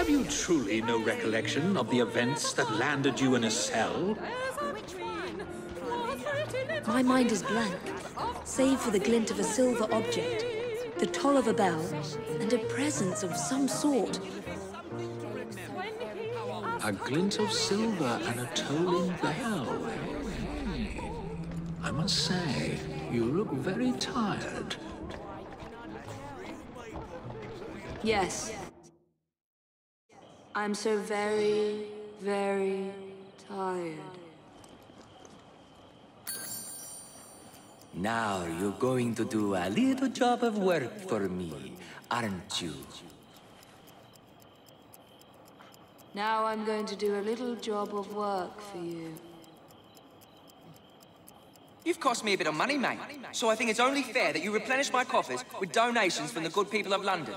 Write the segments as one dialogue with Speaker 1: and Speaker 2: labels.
Speaker 1: Have you truly no recollection of the events that landed you in a cell?
Speaker 2: My mind is blank, save for the glint of a silver object, the toll of a bell, and a presence of some sort.
Speaker 1: A glint of silver and a tolling bell. Hey. I must say, you look very tired.
Speaker 2: Yes. I'm so very, very tired.
Speaker 3: Now you're going to do a little job of work for me, aren't you?
Speaker 2: Now I'm going to do a little job of work for you.
Speaker 4: You've cost me a bit of money, mate. So I think it's only fair that you replenish my coffers with donations from the good people of London.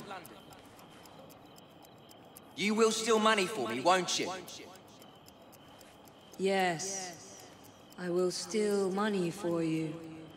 Speaker 4: You will steal money for me, won't you?
Speaker 2: Yes. I will steal money for you.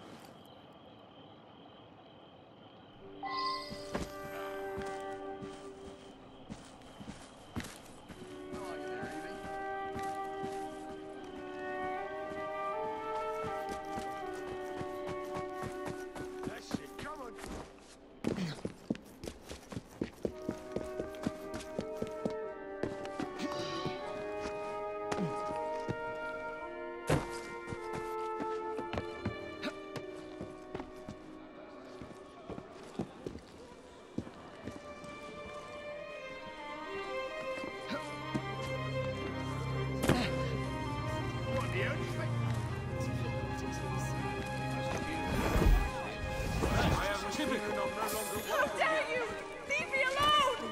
Speaker 5: How dare you! Leave me alone!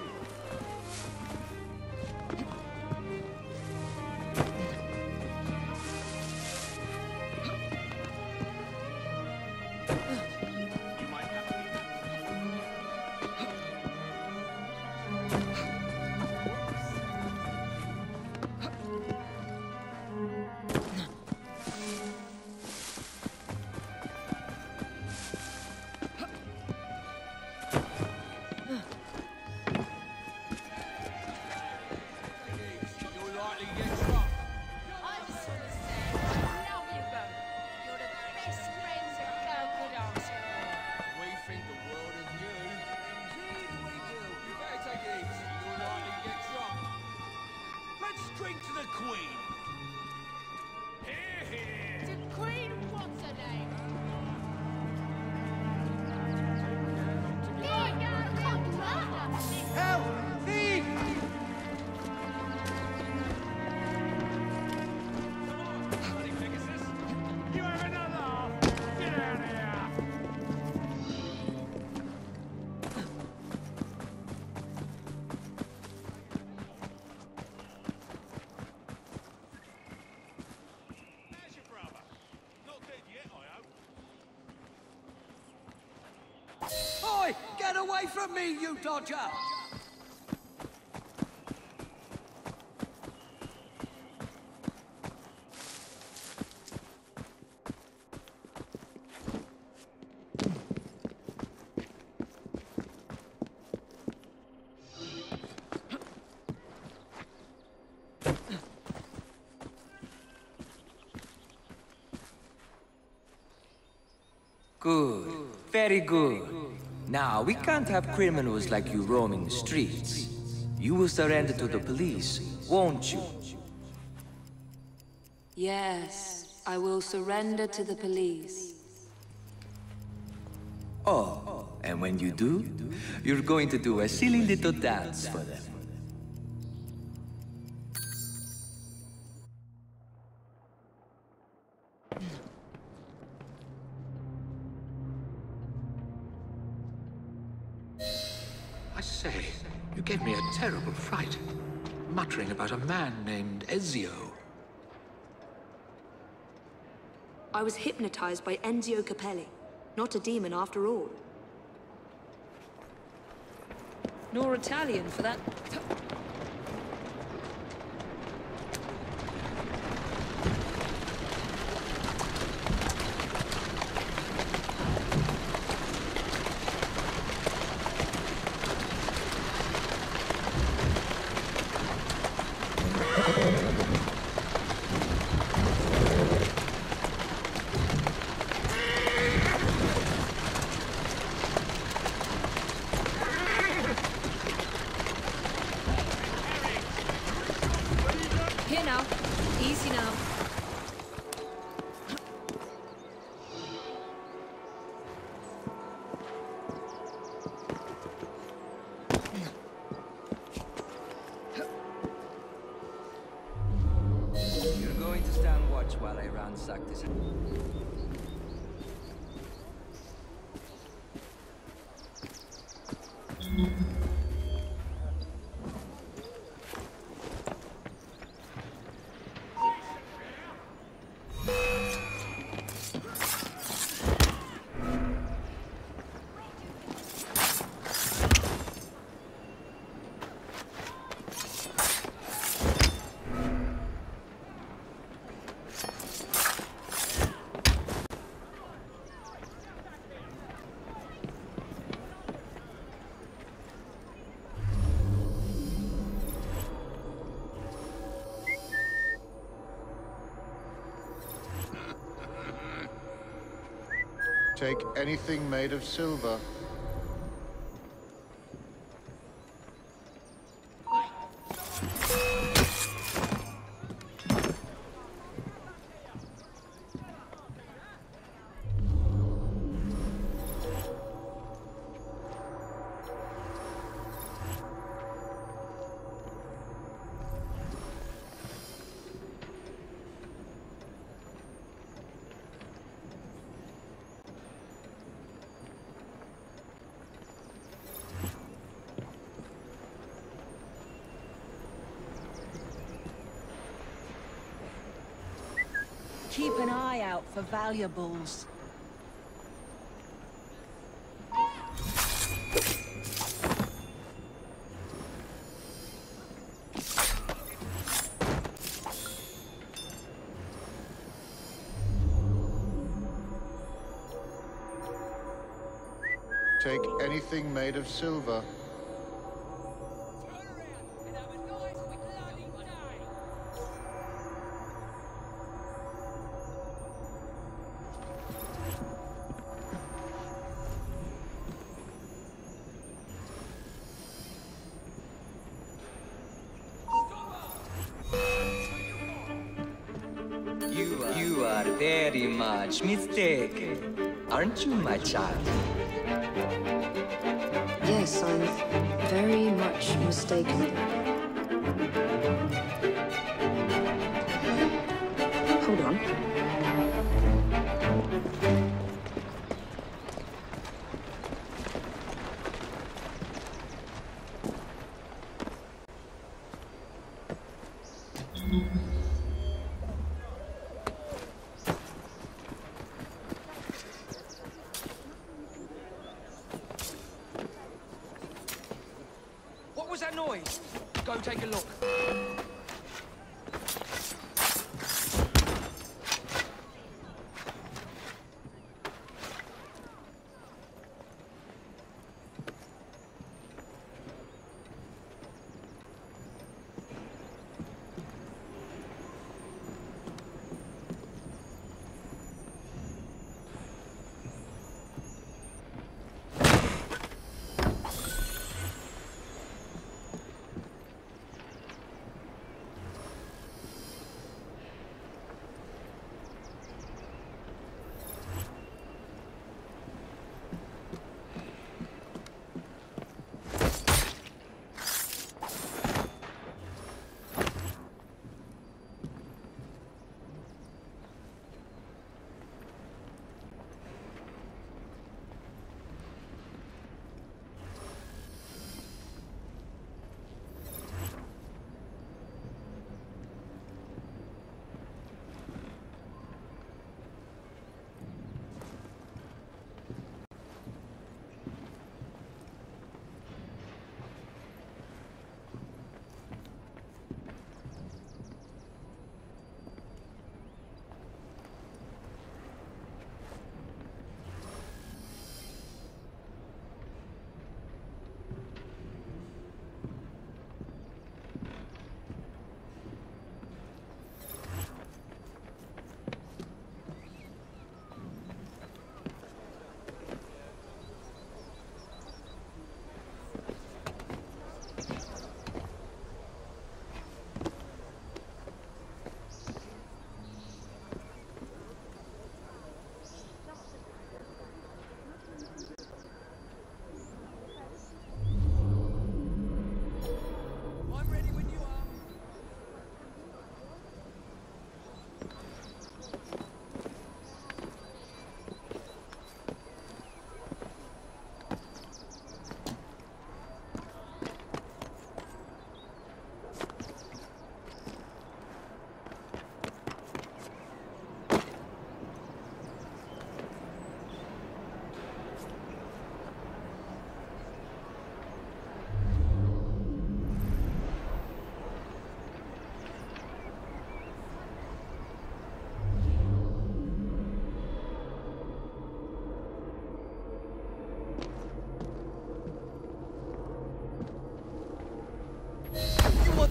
Speaker 6: Oi! Get away from me, you dodger!
Speaker 3: Good. Very good. Now, we can't have criminals like you roaming the streets. You will surrender to the police, won't you?
Speaker 2: Yes, I will surrender to the police.
Speaker 3: Oh, and when you do, you're going to do a silly little dance for them.
Speaker 1: I say, you gave me a terrible fright, muttering about a man named Ezio.
Speaker 2: I was hypnotized by Enzio Capelli, not a demon after all. Nor Italian, for that.
Speaker 3: ransack this.
Speaker 7: Take anything made of silver.
Speaker 5: Keep an eye out for valuables.
Speaker 7: Take anything made of silver.
Speaker 3: You are very much mistaken, aren't you, my child?
Speaker 2: Yes, I'm very much mistaken. Hold on.
Speaker 4: What was that noise? Go take a look.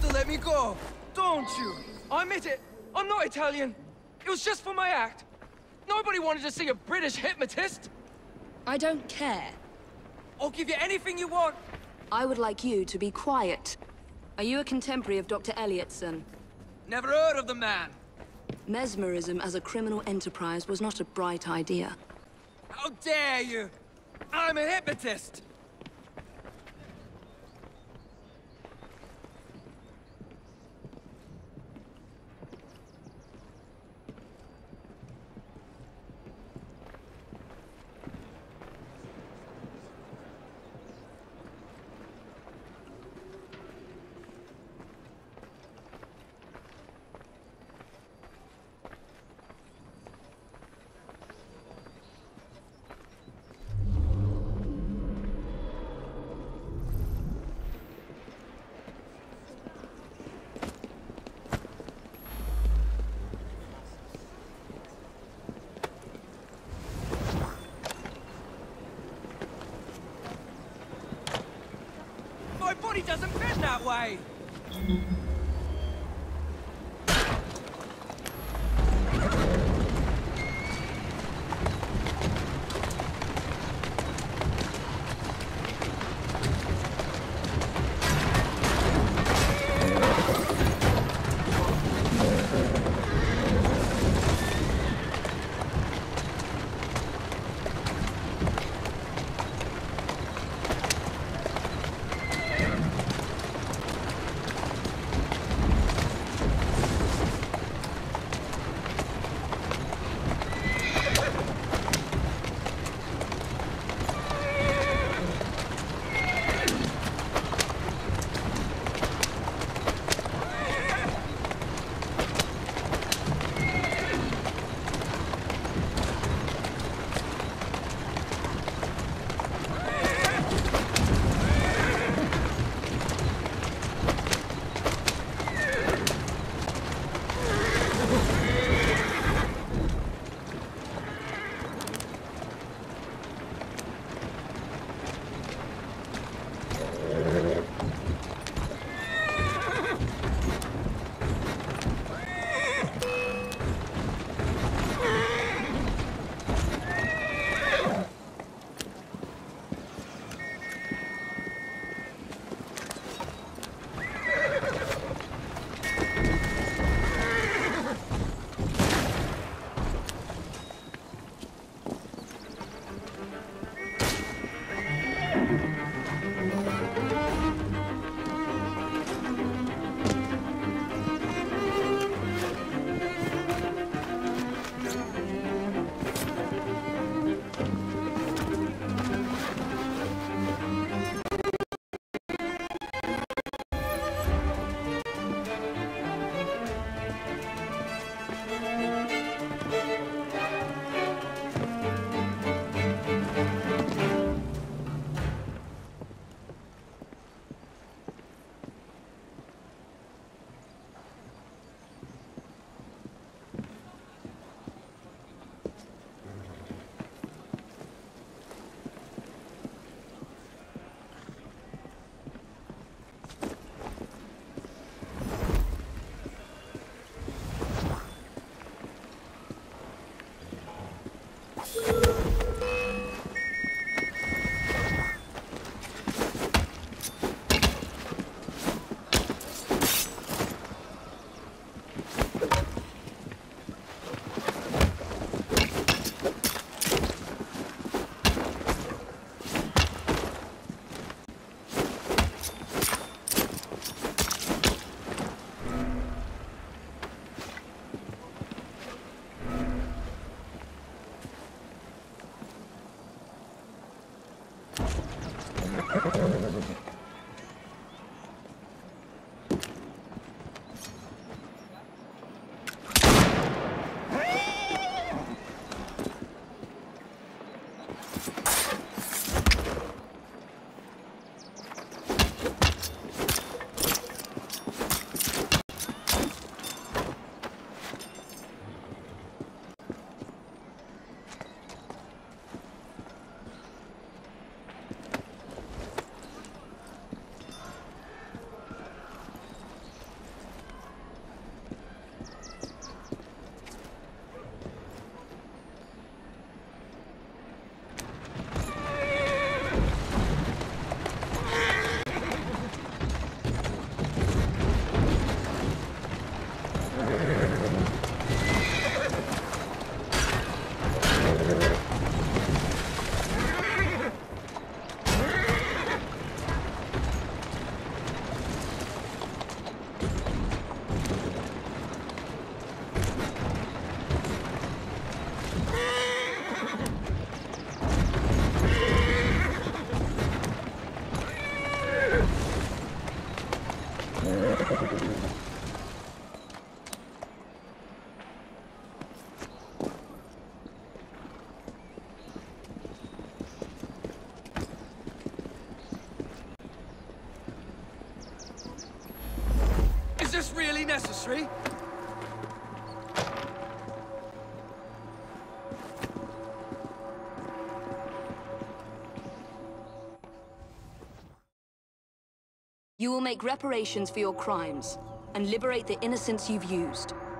Speaker 4: to let me go, don't you? I admit it. I'm not Italian. It was just for my act. Nobody wanted to see a British hypnotist.
Speaker 2: I don't care.
Speaker 4: I'll give you anything you want.
Speaker 2: I would like you to be quiet. Are you a contemporary of Dr. Elliotson?
Speaker 4: Never heard of the man.
Speaker 2: Mesmerism as a criminal enterprise was not a bright idea.
Speaker 4: How dare you? I'm a hypnotist. My body doesn't bend that way.
Speaker 6: necessary.
Speaker 2: You will make reparations for your crimes and liberate the innocents you've used.